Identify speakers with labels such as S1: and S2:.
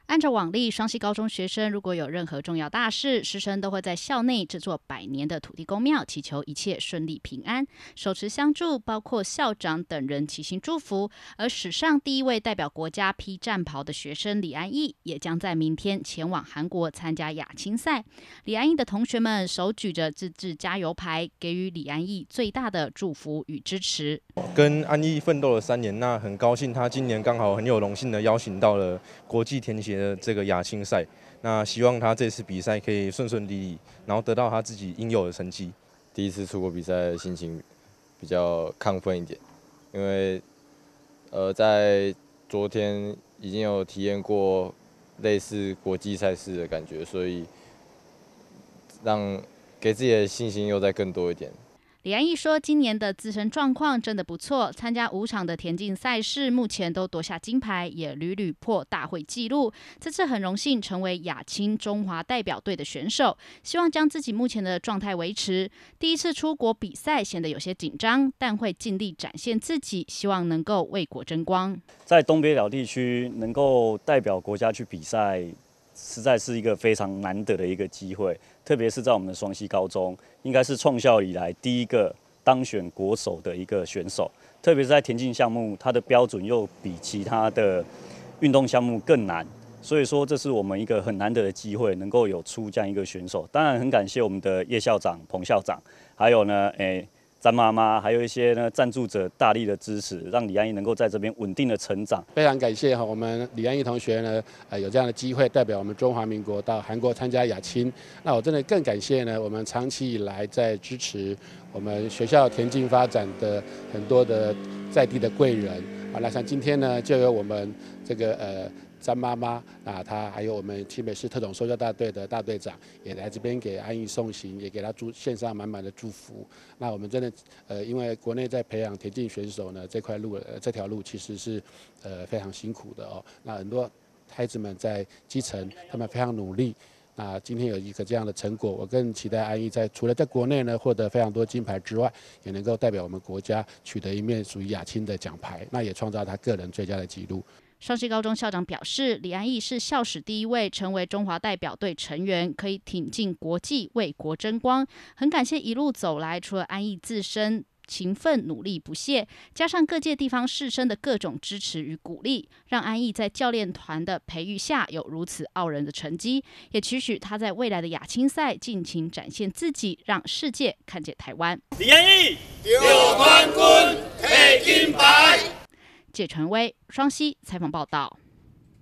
S1: 按照往例，双溪高中学生如果有任何重要大事，师生都会在校内制作100年的土地公庙，祈求一切顺利平安。手持香烛，包括校长等人齐心祝福。而史上第一位代表国家披战袍的学生李安义，也将在明天前往韩国参加亚青赛。李安义的同学们手举着自制加油牌，给予李安义最大的祝福与支持。
S2: 跟安义奋斗了3年，那很高兴他今年刚好很有荣幸的邀请到了国际田协的这个亚青赛。那希望他这次比赛可以顺顺利利，然后得到他自己应有的成绩。
S3: 第一次出国比赛，心情比较亢奋一点，因为在昨天已经有体验过类似国际赛事的感觉，所以给自己的信心又再更多一点。
S1: 李安义说，今年的自身状况真的不错，参加5场的田径赛事，目前都夺下金牌，也屡屡破大会纪录。这次很荣幸成为亚青中华代表队的选手，希望将自己目前的状态维持。第一次出国比赛显得有些紧张，但会尽力展现自己，希望能够为国争光。
S4: 在东北角地区能够代表国家去比赛，实在是一个非常难得的一个机会，特别是在我们的双溪高中，应该是创校以来第一个当选国手的一个选手。特别是在田径项目，它的标准又比其他的运动项目更难，所以说这是我们一个很难得的机会，能够有出这样一个选手。当然很感谢我们的叶校长、彭校长，还有呢，詹妈妈，还有一些呢赞助者大力的支持，让李安义能够在这边稳定的成长。
S5: 非常感谢我们李安义同学呢，有这样的机会代表我们中华民国到韩国参加亚青。那我真的更感谢呢，我们长期以来在支持我们学校田径发展的很多的在地的贵人啊。那像今天呢，就有我们这个詹妈妈啊，她还有我们新北市特种搜救大队的大队长也来这边给安义送行，也给他献上满满的祝福。那我们真的因为国内在培养田径选手呢，这条路其实是非常辛苦的哦。那很多孩子们在基层，他们非常努力。那今天有一个这样的成果，我更期待安义除了在国内呢获得非常多金牌之外，也能够代表我们国家取得一面属于亚青的奖牌，那也创造他个人最佳的纪录。
S1: 双溪高中校长表示，李安义是校史第一位成为中华代表队成员，可以挺进国际，为国争光。很感谢一路走来，除了安义自身勤奋努力不懈，加上各界地方士绅的各种支持与鼓励，让安义在教练团的培育下有如此傲人的成绩。也期许他在未来的亚青赛尽情展现自己，让世界看见台湾。
S6: 李安义有冠军，摕金牌。
S1: 谢晨威，双溪采访报道。